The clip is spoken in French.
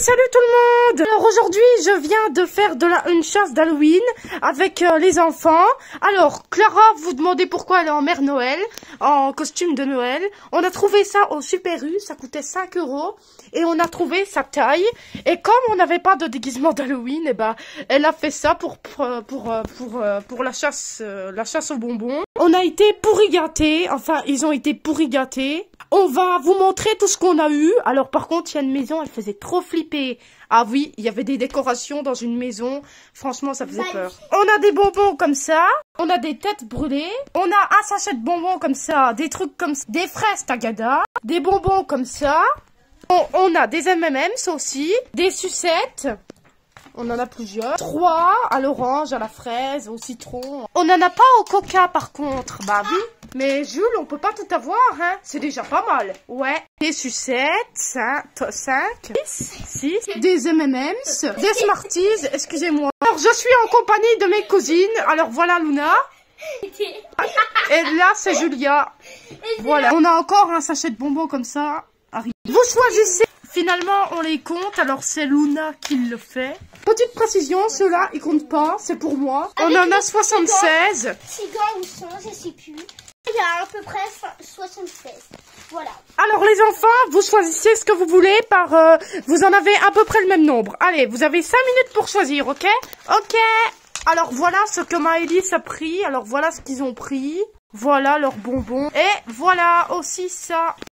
Salut tout le monde. Alors aujourd'hui je viens de faire une chasse d'Halloween avec les enfants. Alors Clara, vous demandez pourquoi elle est en Mère Noël, en costume de Noël. On a trouvé ça au Super U, ça coûtait 5 € et on a trouvé sa taille. Et comme on n'avait pas de déguisement d'Halloween, et ben elle a fait ça pour la chasse aux bonbons. On a été pourri gâtés, enfin ils ont été pourri gâtés. On va vous montrer tout ce qu'on a eu. Alors par contre, il y a une maison, elle faisait trop flipper. Ah oui, il y avait des décorations dans une maison. Franchement, ça faisait peur. On a des bonbons comme ça. On a des têtes brûlées. On a un sachet de bonbons comme ça. Des trucs comme ça. Des fraises Tagada. Des bonbons comme ça. On a des M&M's aussi. Des sucettes. On en a plusieurs. 3 à l'orange, à la fraise, au citron. On n'en a pas au coca par contre. Bah oui. Mais Jules, on peut pas tout avoir, hein. C'est déjà pas mal. Ouais. Des sucettes, 5, 6, des M&M's, des Smarties, excusez-moi. Alors, je suis en compagnie de mes cousines. Alors, voilà Luna. Et là, c'est Julia. Voilà. On a encore un sachet de bonbons comme ça. Vous choisissez. Finalement, on les compte. Alors, c'est Luna qui le fait. Petite précision, ceux-là, ils comptent pas. C'est pour moi. On en a 76. 6 gants ou 100, je sais plus. Il y a à peu près 76. Voilà. Alors les enfants, vous choisissez ce que vous voulez vous en avez à peu près le même nombre. Allez, vous avez 5 minutes pour choisir, ok? Ok. Alors voilà ce que Maëlys a pris. Alors voilà ce qu'ils ont pris. Voilà leurs bonbons. Et voilà aussi ça.